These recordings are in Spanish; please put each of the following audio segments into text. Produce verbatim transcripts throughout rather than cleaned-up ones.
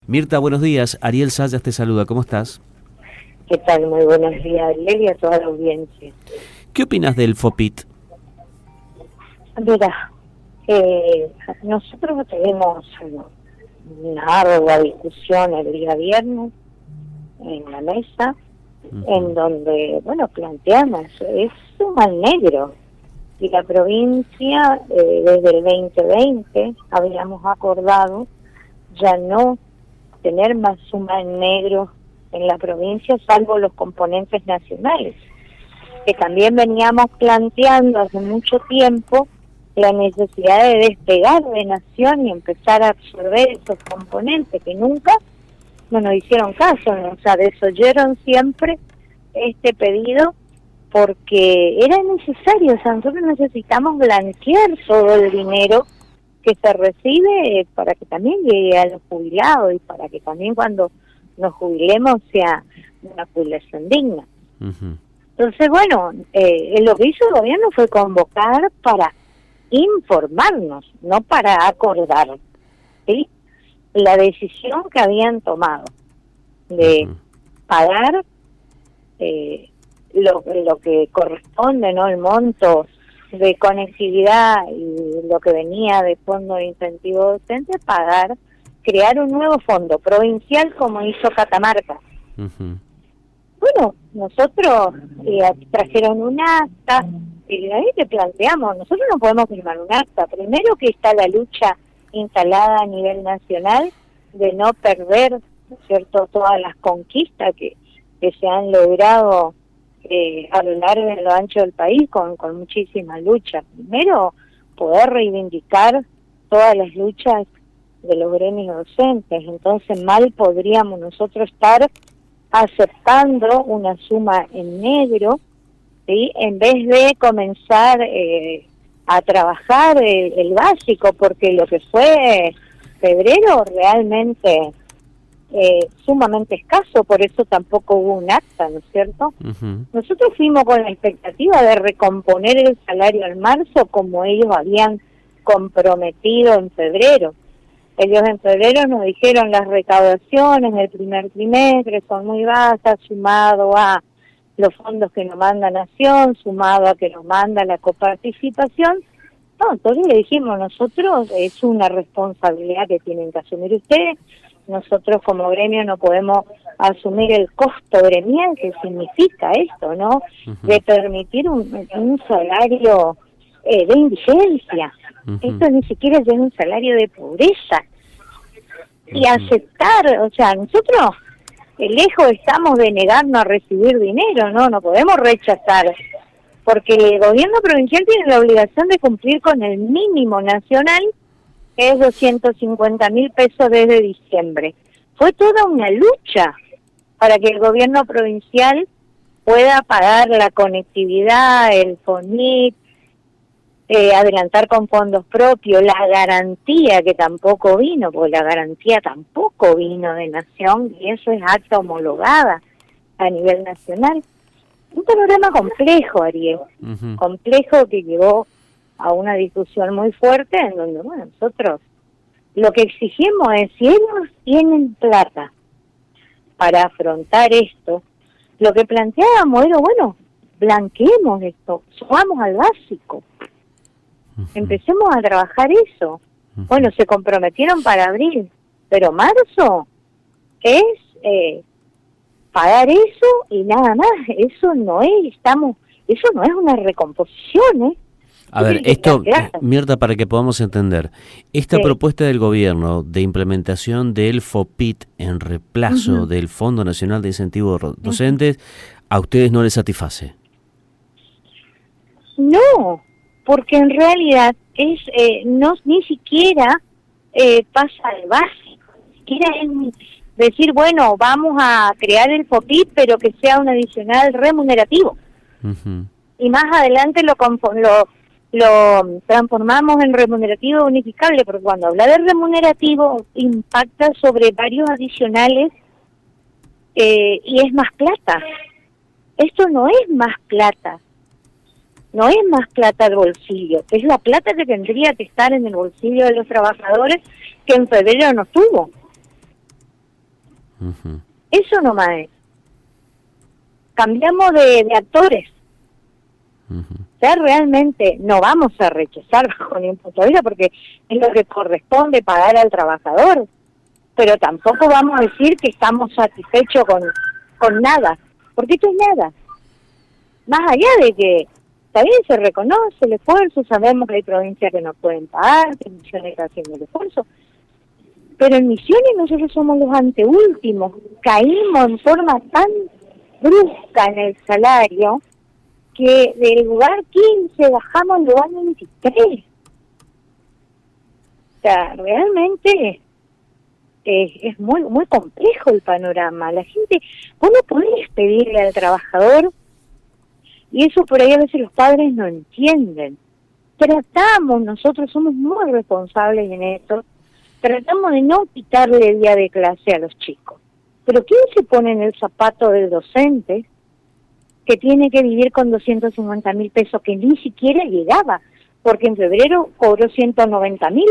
Mirta, buenos días. Ariel Sayas te saluda. ¿Cómo estás? ¿Qué tal? Muy buenos días, Ariel, y a toda la audiencia. ¿Qué opinas del FOPIT? Mira, eh, nosotros tenemos una ardua discusión el día viernes en la mesa, uh-huh. en donde, bueno, planteamos, es un mal negro. Y la provincia, eh, desde el veinte veinte, habíamos acordado ya no tener más suma en negro en la provincia, salvo los componentes nacionales, que también veníamos planteando hace mucho tiempo la necesidad de despegar de Nación y empezar a absorber esos componentes que nunca no nos hicieron caso, ¿no? O sea, desoyeron siempre este pedido porque era necesario. O sea, nosotros necesitamos blanquear todo el dinero que se recibe para que también llegue a los jubilados y para que también cuando nos jubilemos sea una jubilación digna. Uh-huh. Entonces, bueno, eh, lo que hizo el gobierno fue convocar para informarnos, no para acordar, ¿sí? La decisión que habían tomado de uh-huh. pagar eh, lo, lo que corresponde, ¿no? El monto de conectividad y lo que venía de fondo de incentivo docente, pagar, crear un nuevo fondo provincial como hizo Catamarca. Uh-huh. Bueno, nosotros eh, trajeron un acta y ahí te planteamos, nosotros no podemos firmar un acta. Primero que está la lucha instalada a nivel nacional de no perder, ¿no es cierto?, todas las conquistas que, que se han logrado Eh, a lo largo y a lo ancho del país con, con muchísima lucha. Primero, poder reivindicar todas las luchas de los gremios docentes. Entonces, mal podríamos nosotros estar aceptando una suma en negro, ¿sí?, en vez de comenzar eh, a trabajar el, el básico, porque lo que fue febrero realmente Eh, sumamente escaso, por eso tampoco hubo un acta, ¿no es cierto? Uh-huh. Nosotros fuimos con la expectativa de recomponer el salario en marzo como ellos habían comprometido en febrero. Ellos en febrero nos dijeron las recaudaciones del primer trimestre son muy bajas, sumado a los fondos que nos manda Nación, sumado a que nos manda la coparticipación. No, entonces le dijimos, nosotros es una responsabilidad que tienen que asumir ustedes. Nosotros como gremio no podemos asumir el costo gremial que significa esto, ¿no? Uh-huh. De permitir un, un salario eh, de indigencia. Uh-huh. Esto ni siquiera es un salario de pobreza. Uh-huh. Y aceptar, o sea, nosotros lejos estamos de negarnos a recibir dinero, ¿no? No podemos rechazar, porque el gobierno provincial tiene la obligación de cumplir con el mínimo nacional, que es doscientos cincuenta mil pesos desde diciembre. Fue toda una lucha para que el gobierno provincial pueda pagar la conectividad, el FONIT, eh, adelantar con fondos propios, la garantía que tampoco vino, porque la garantía tampoco vino de Nación, y eso es acta homologada a nivel nacional. Un panorama complejo, Ariel, uh-huh. complejo que llevó a una discusión muy fuerte en donde, bueno, nosotros lo que exigimos es, si ellos tienen plata para afrontar esto, lo que planteábamos era, bueno, blanqueemos esto, subamos al básico, uh-huh. empecemos a trabajar eso. Uh-huh. Bueno, se comprometieron para abril, pero marzo es eh, pagar eso y nada más. Eso no es, estamos, eso no es una recomposición, ¿eh? A ver, esto, Mirta, para que podamos entender, esta sí. propuesta del gobierno de implementación del FOPIT en reemplazo uh-huh. del Fondo Nacional de Incentivos Docentes, uh-huh. ¿a ustedes no les satisface? No, porque en realidad es eh, no ni siquiera eh, pasa al básico, ni siquiera es decir, bueno, vamos a crear el FOPIT, pero que sea un adicional remunerativo. Uh-huh. Y más adelante lo lo lo transformamos en remunerativo unificable, porque cuando habla de remunerativo impacta sobre varios adicionales eh, y es más plata. Esto no es más plata, no es más plata al bolsillo, es la plata que tendría que estar en el bolsillo de los trabajadores que en febrero no estuvo. Uh-huh. Eso nomás es. Cambiamos de, de actores. Uh-huh. O sea, realmente no vamos a rechazar bajo ningún punto de vista porque es lo que corresponde pagar al trabajador, pero tampoco vamos a decir que estamos satisfechos con, con nada, porque esto es nada. Más allá de que también se reconoce el esfuerzo, sabemos que hay provincias que no pueden pagar, que Misiones está haciendo el esfuerzo, pero en Misiones nosotros somos los anteúltimos, caímos en forma tan brusca en el salario que del lugar quince bajamos al lugar veintitrés. O sea, realmente es, es muy muy complejo el panorama. La gente, vos no podés pedirle al trabajador, y eso por ahí a veces los padres no entienden. Tratamos, nosotros somos muy responsables en esto, tratamos de no quitarle día de clase a los chicos. Pero ¿quién se pone en el zapato del docente que tiene que vivir con doscientos cincuenta mil pesos que ni siquiera llegaba? Porque en febrero cobró ciento noventa mil.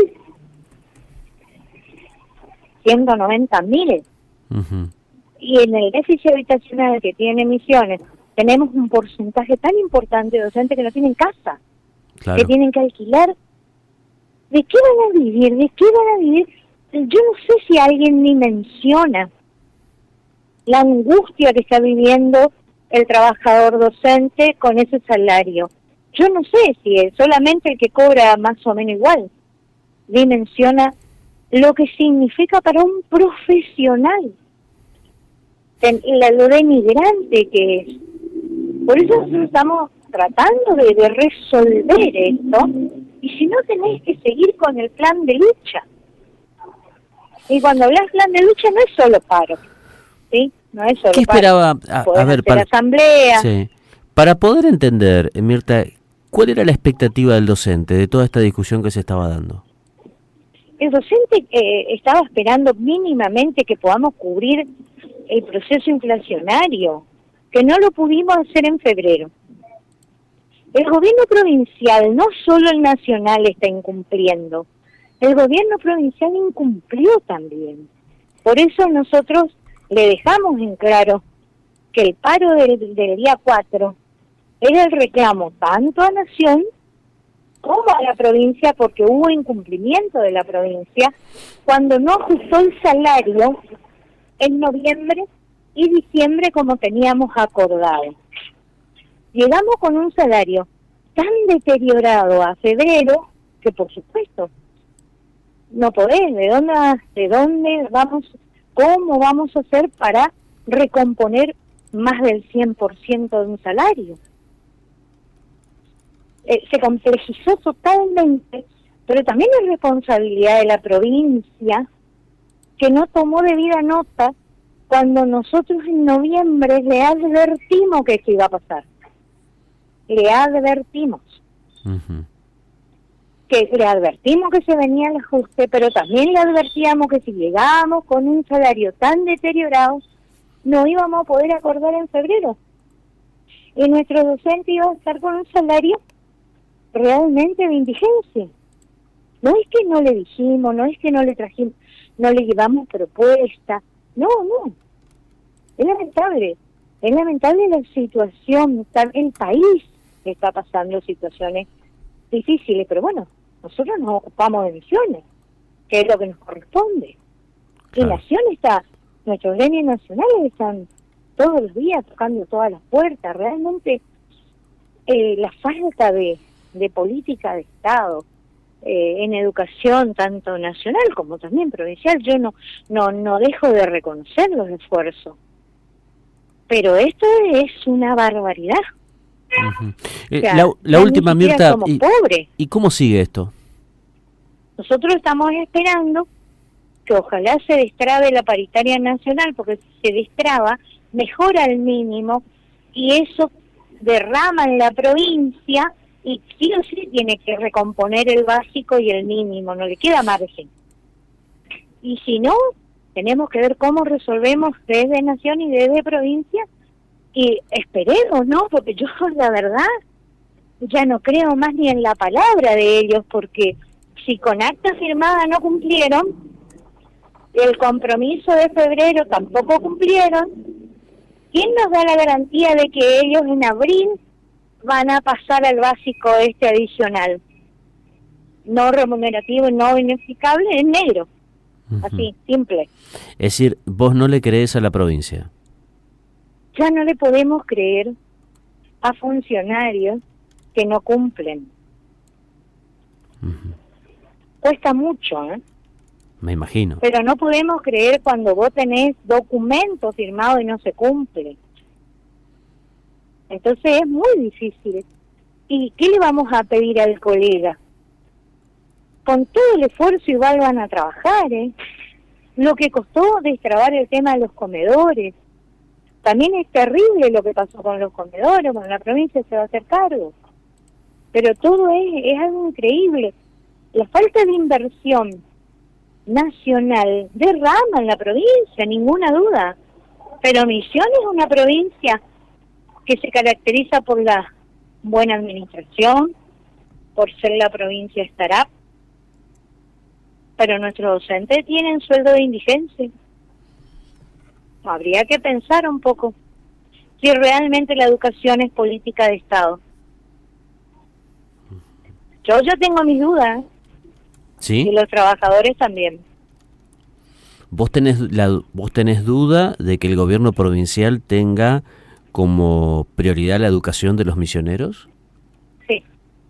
ciento noventa mil. Uh-huh. Y en el déficit habitacional que tiene Misiones, tenemos un porcentaje tan importante de docentes que no tienen casa, claro, que tienen que alquilar. ¿De qué van a vivir? ¿De qué van a vivir? Yo no sé si alguien ni menciona la angustia que está viviendo el trabajador docente con ese salario. Yo no sé si es solamente el que cobra más o menos igual dimensiona lo que significa para un profesional, lo denigrante que es. Por eso nosotros estamos tratando de, de resolver esto, y si no tenés que seguir con el plan de lucha. Y cuando hablas plan de lucha no es solo paro, ¿sí? No es solo ¿Qué esperaba? A, a ver, para, asamblea. Sí. Para poder entender, Mirta, ¿cuál era la expectativa del docente de toda esta discusión que se estaba dando? El docente eh, estaba esperando mínimamente que podamos cubrir el proceso inflacionario, que no lo pudimos hacer en febrero. El gobierno provincial, no solo el nacional, está incumpliendo, el gobierno provincial incumplió también. Por eso nosotros le dejamos en claro que el paro del, del día cuatro era el reclamo tanto a Nación como a la provincia, porque hubo incumplimiento de la provincia cuando no ajustó el salario en noviembre y diciembre como teníamos acordado. Llegamos con un salario tan deteriorado a febrero que, por supuesto, no podés. ¿De dónde, de dónde vamos, cómo vamos a hacer para recomponer más del cien por ciento de un salario? Eh, se complejizó totalmente, pero también es responsabilidad de la provincia que no tomó debida nota cuando nosotros en noviembre le advertimos que esto iba a pasar. Le advertimos. Uh-huh. Que le advertimos que se venía el ajuste, pero también le advertíamos que si llegábamos con un salario tan deteriorado, no íbamos a poder acordar en febrero. Y nuestro docente iba a estar con un salario realmente de indigencia. No es que no le dijimos, no es que no le trajimos, no le llevamos propuesta, no, no. Es lamentable, es lamentable la situación, el país está pasando situaciones difíciles, pero bueno, nosotros nos ocupamos de Misiones, que es lo que nos corresponde. Claro. Y Nación está, nuestros gremios nacionales están todos los días tocando todas las puertas. Realmente eh, la falta de, de política de Estado eh, en educación, tanto nacional como también provincial, yo no no no dejo de reconocer los esfuerzos. Pero esto es una barbaridad. Uh-huh. eh, o sea, la la última, Mirta, y, ¿y cómo sigue esto? Nosotros estamos esperando que ojalá se destrabe la paritaria nacional, porque si se destraba, mejora el mínimo, y eso derrama en la provincia, y sí o sí tiene que recomponer el básico y el mínimo, no le queda margen. Y si no, tenemos que ver cómo resolvemos desde Nación y desde provincia, y esperemos, ¿no? Porque yo, la verdad, ya no creo más ni en la palabra de ellos, porque si con acta firmada no cumplieron, el compromiso de febrero tampoco cumplieron. ¿Quién nos da la garantía de que ellos en abril van a pasar al básico este adicional? No remunerativo, no bonificable, en negro. Uh-huh. Así, simple. Es decir, vos no le crees a la provincia. Ya no le podemos creer a funcionarios que no cumplen. Uh-huh. Cuesta mucho, ¿eh? Me imagino. Pero no podemos creer cuando vos tenés documentos firmados y no se cumple. Entonces es muy difícil. ¿Y qué le vamos a pedir al colega? Con todo el esfuerzo igual van a trabajar, ¿eh? Lo que costó destrabar el tema de los comedores. También es terrible lo que pasó con los comedores, bueno, la provincia se va a hacer cargo. Pero todo es, es algo increíble. La falta de inversión nacional derrama en la provincia, ninguna duda. Pero Misiones es una provincia que se caracteriza por la buena administración, por ser la provincia startup, pero nuestros docentes tienen sueldo de indigencia. Habría que pensar un poco si realmente la educación es política de Estado. Yo ya tengo mis dudas. ¿Sí? Y los trabajadores también. ¿Vos tenés, la, ¿Vos tenés duda de que el gobierno provincial tenga como prioridad la educación de los misioneros? Sí.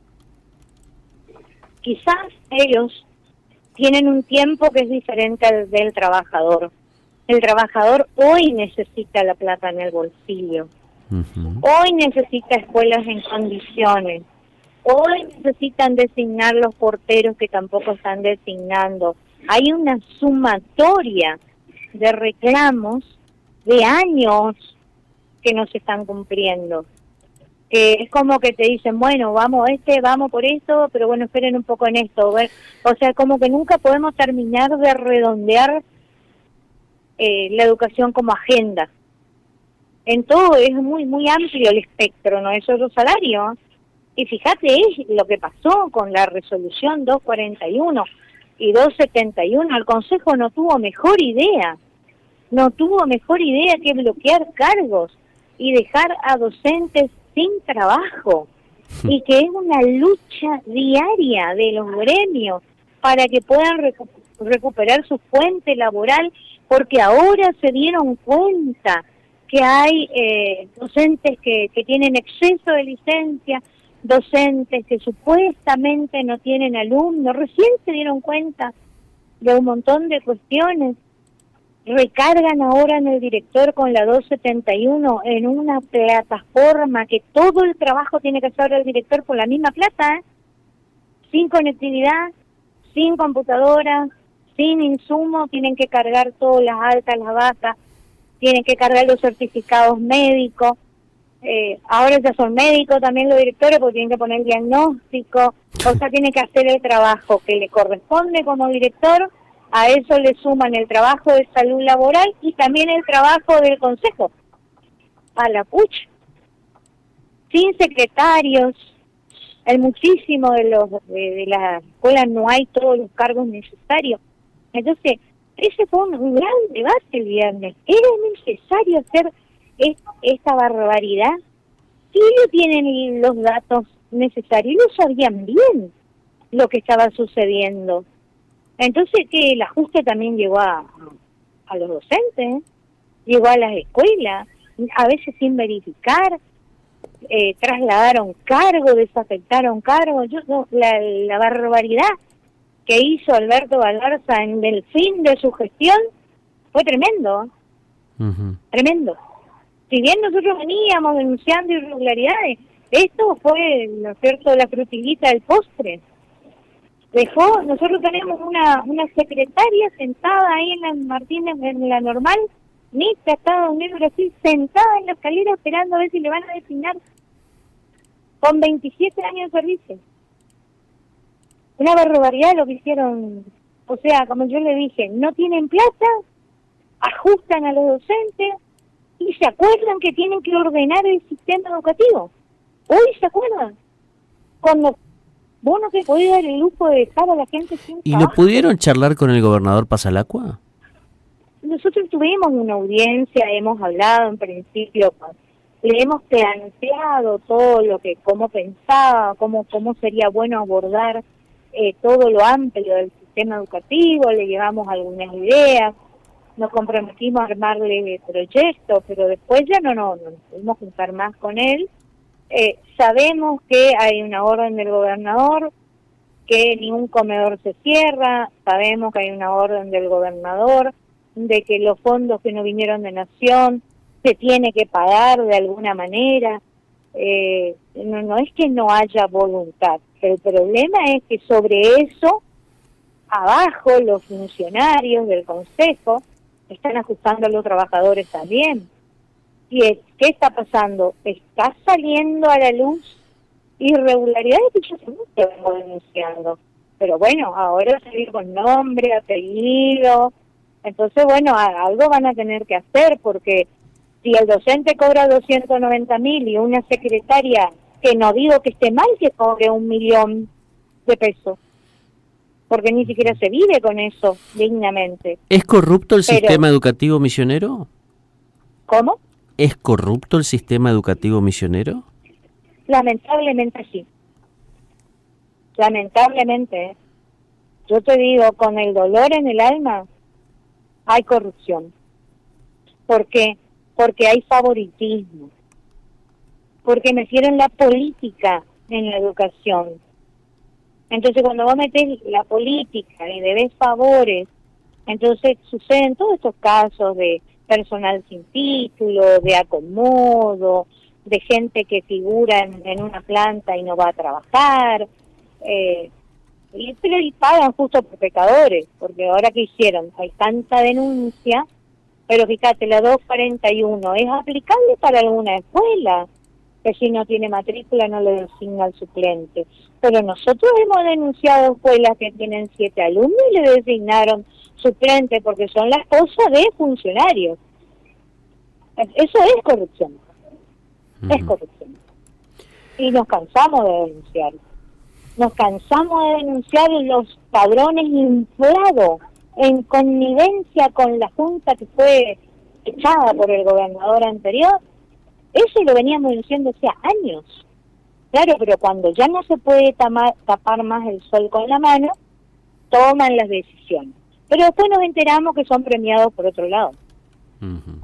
Quizás ellos tienen un tiempo que es diferente al del trabajador. El trabajador hoy necesita la plata en el bolsillo. Uh-huh. Hoy necesita escuelas en condiciones. Hoy necesitan designar los porteros que tampoco están designando. Hay una sumatoria de reclamos de años que no se están cumpliendo. Que es como que te dicen, bueno, vamos este, vamos por esto, pero bueno, esperen un poco en esto. O sea, como que nunca podemos terminar de redondear eh, la educación como agenda. En todo es muy, muy amplio el espectro, no es solo salario. Y fíjate es lo que pasó con la resolución doscientos cuarenta y uno y doscientos setenta y uno. El Consejo no tuvo mejor idea, no tuvo mejor idea que bloquear cargos y dejar a docentes sin trabajo. Y que es una lucha diaria de los gremios para que puedan recu- recuperar su fuente laboral, porque ahora se dieron cuenta que hay eh, docentes que, que tienen exceso de licencia, docentes que supuestamente no tienen alumnos, recién se dieron cuenta de un montón de cuestiones. Recargan ahora en el director con la doscientos setenta y uno en una plataforma que todo el trabajo tiene que hacer el director por la misma plata, ¿eh? Sin conectividad, sin computadora, sin insumo, tienen que cargar todas las altas, las bajas, tienen que cargar los certificados médicos. Eh, ahora ya son médicos también los directores porque tienen que poner diagnóstico, o sea, tienen que hacer el trabajo que le corresponde como director. A eso le suman el trabajo de salud laboral y también el trabajo del consejo. A la pucha. Sin secretarios, en muchísimo de los de, de las escuelas no hay todos los cargos necesarios. Entonces, ese fue un, un gran debate el viernes. ¿Era necesario hacer es, esta barbaridad? Si ellos tienen los datos necesarios, ellos sabían bien lo que estaba sucediendo. Entonces, que el ajuste también llegó a, a los docentes, llegó a las escuelas, a veces sin verificar, eh, trasladaron cargo, desafectaron cargo. Yo, no, la, la barbaridad que hizo Alberto Galarza en el fin de su gestión fue tremendo, uh-huh. tremendo. Si bien nosotros veníamos denunciando irregularidades, esto fue, ¿no es cierto?, la frutillita del postre. Dejó, nosotros tenemos una una secretaria sentada ahí en la Martínez, en la normal, Nica, Estados Unidos, Brasil, sentada en la escalera esperando a ver si le van a designar, con veintisiete años de servicio. Una barbaridad lo que hicieron. O sea, como yo le dije, no tienen plata, ajustan a los docentes y se acuerdan que tienen que ordenar el sistema educativo. Hoy se acuerdan. Cuando vos no te podés dar el lujo de dejar a la gente sin ¿Y trabajo. no pudieron charlar con el gobernador Pasalacua? nosotros tuvimos una audiencia, hemos hablado en principio, le hemos planteado todo lo que, cómo pensaba, cómo, cómo sería bueno abordar eh, todo lo amplio del sistema educativo, le llevamos algunas ideas, nos comprometimos a armarle proyectos, pero después ya no, no, no nos pudimos juntar más con él. Eh, sabemos que hay una orden del gobernador, que ningún comedor se cierra, sabemos que hay una orden del gobernador, de que los fondos que no vinieron de Nación se tiene que pagar de alguna manera. Eh, no, no es que no haya voluntad, el problema es que sobre eso, abajo, los funcionarios del Consejo están ajustando a los trabajadores también. ¿Y es, qué está pasando? Está saliendo a la luz irregularidades que yo siempre vengo denunciando. Pero bueno, ahora salir con nombre, apellido. Entonces, bueno, algo van a tener que hacer, porque si el docente cobra doscientos noventa mil y una secretaria, que no digo que esté mal que cobre un millón de pesos, porque ni siquiera se vive con eso dignamente. ¿Es corrupto el Pero, sistema educativo misionero? ¿Cómo? ¿Es corrupto el sistema educativo misionero? Lamentablemente sí. Lamentablemente. ¿eh? Yo te digo, con el dolor en el alma, hay corrupción. ¿Por qué? Porque hay favoritismo. Porque metieron la política en la educación. Entonces, cuando vos metés la política y debes favores, entonces suceden todos estos casos de personal sin título, de acomodo, de gente que figura en, en una planta y no va a trabajar, eh, y, y pagan justo por pecadores, porque ahora que hicieron, hay tanta denuncia, pero fíjate, la doscientos cuarenta y uno es aplicable para alguna escuela, que si no tiene matrícula no le designa al suplente, pero nosotros hemos denunciado escuelas que tienen siete alumnos y le designaron suplente porque son las cosas de funcionarios. Eso es corrupción. Uh-huh. Es corrupción. Y nos cansamos de denunciar. Nos cansamos de denunciar los padrones inflados en connivencia con la junta que fue echada por el gobernador anterior. Eso lo veníamos diciendo hace años. Claro, pero cuando ya no se puede tamar, tapar más el sol con la mano, toman las decisiones. Pero después nos enteramos que son premiados por otro lado. Uh-huh.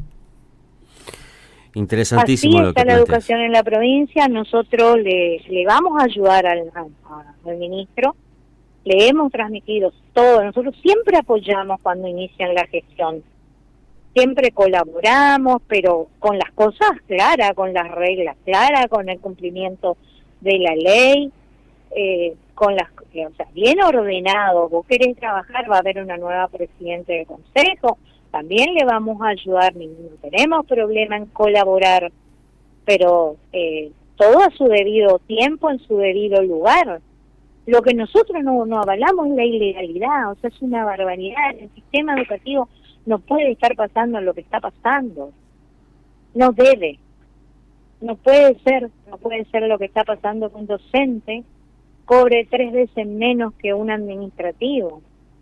Interesantísimo. Así lo está que la planteas. educación en la provincia. Nosotros le, le vamos a ayudar al, a, al ministro. Le hemos transmitido todo. Nosotros siempre apoyamos cuando inician la gestión. Siempre colaboramos, pero con las cosas claras, con las reglas claras, con el cumplimiento de la ley, eh, con las, o sea, bien ordenado. Vos querés trabajar, va a haber una nueva presidente del consejo, también le vamos a ayudar, no tenemos problema en colaborar, pero eh, todo a su debido tiempo, en su debido lugar. Lo que nosotros no, no avalamos es la ilegalidad, o sea, es una barbaridad. El sistema educativo no puede estar pasando lo que está pasando. No debe. No puede ser, no puede ser lo que está pasando que un docente cobre tres veces menos que un administrativo.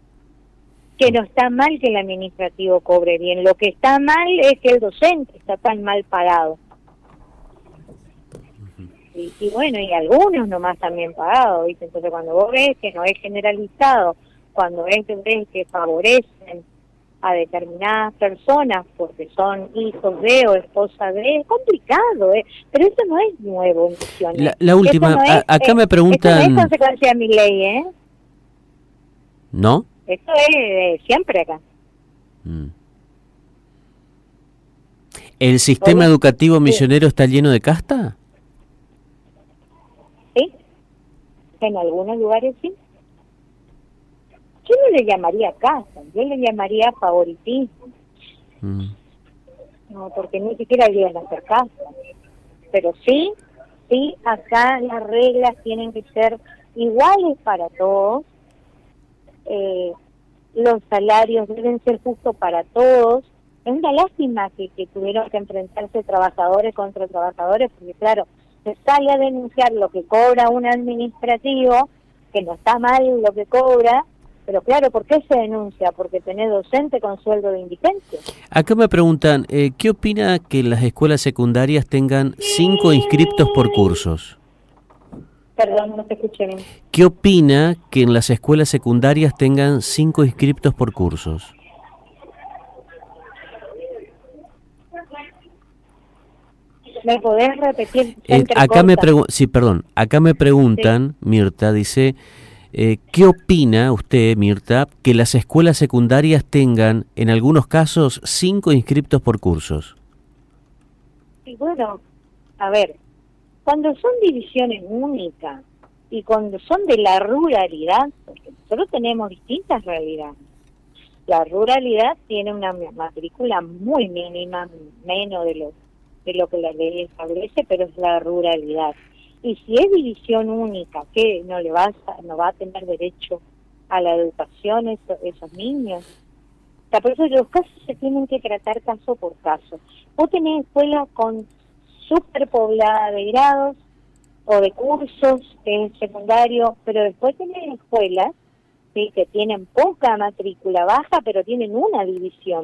Que no está mal que el administrativo cobre bien. Lo que está mal es que el docente está tan mal pagado. Y, y bueno, y algunos nomás también pagados, ¿viste? Entonces cuando vos ves que no es generalizado, cuando ves que, ves que favorecen a determinadas personas porque son hijos de o esposa de, es complicado, ¿eh? Pero eso no es nuevo en Misiones. La, la última, no es, a, acá eh, me preguntan... Esto no es consecuencia de mi ley, ¿eh? ¿No? Esto es eh, siempre acá. Mm. ¿El sistema Oye, educativo sí. misionero está lleno de casta? Sí, en algunos lugares sí. Yo no le llamaría casa, yo le llamaría favoritismo. Mm. No, porque ni siquiera llegan a hacer casa. Pero sí, sí, acá las reglas tienen que ser iguales para todos. Eh, los salarios deben ser justos para todos. Es una lástima que, que tuvieron que enfrentarse trabajadores contra trabajadores, porque claro, se sale a denunciar lo que cobra un administrativo, que no está mal lo que cobra, Pero claro, ¿por qué se denuncia? Porque tenés docente con sueldo de indigente. Acá me preguntan, eh, ¿qué opina que las escuelas secundarias tengan cinco inscriptos por cursos? Perdón, no te escuché bien. ¿Qué opina que en las escuelas secundarias tengan cinco inscriptos por cursos? ¿Me podés repetir? Eh, acá me pregun- sí, perdón. Acá me preguntan, sí. Mirta dice, eh, ¿qué opina usted, Mirta, que las escuelas secundarias tengan, en algunos casos, cinco inscriptos por cursos? Y bueno, a ver, cuando son divisiones únicas y cuando son de la ruralidad, porque nosotros tenemos distintas realidades. La ruralidad tiene una matrícula muy mínima, menos de lo de lo que la ley establece, pero es la ruralidad. Y si es división única, ¿qué? ¿No le vas a, no va a tener derecho a la educación eso, esos niños? O sea, por eso los casos se tienen que tratar caso por caso. Vos tenés escuelas con superpoblada de grados o de cursos en secundario, pero después tenés escuelas, ¿sí?, que tienen poca matrícula baja, pero tienen una división.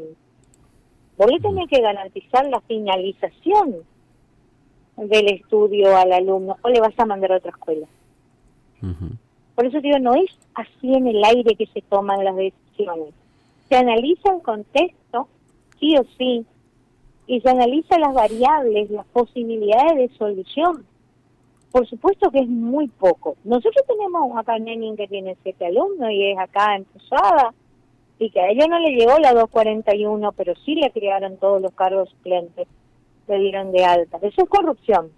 Vos le tenés que garantizar la finalización del estudio al alumno, o le vas a mandar a otra escuela. Uh-huh. Por eso digo, no es así en el aire que se toman las decisiones. Se analiza el contexto, sí o sí, y se analiza las variables, las posibilidades de solución. Por supuesto que es muy poco. Nosotros tenemos acá Nenin que tiene siete alumnos y es acá en Posada, y que a ella no le llegó la doscientos cuarenta y uno, pero sí le crearon todos los cargos suplentes, le dieron de alta. Eso es corrupción.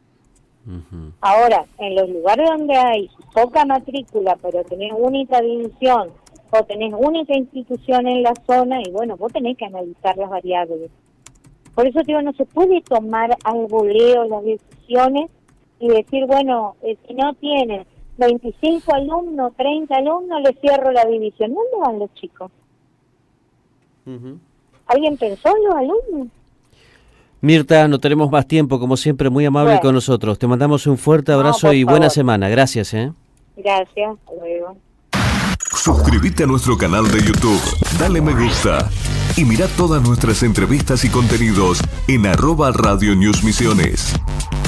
Uh-huh. Ahora, en los lugares donde hay poca matrícula, pero tenés única división, o tenés única institución en la zona, y bueno, vos tenés que analizar las variables. Por eso digo, no se puede tomar al voleo las decisiones y decir, bueno, eh, si no tiene veinticinco alumnos, treinta alumnos, le cierro la división. ¿Dónde van los chicos? Uh-huh. ¿Alguien pensó en los alumnos? Mirta, no tenemos más tiempo, como siempre, muy amable bueno. con nosotros. Te mandamos un fuerte abrazo no, y favor. Buena semana. Gracias, ¿eh? Gracias, hasta luego. Suscríbete a nuestro canal de YouTube, dale me gusta y mira todas nuestras entrevistas y contenidos en arroba Radio News Misiones.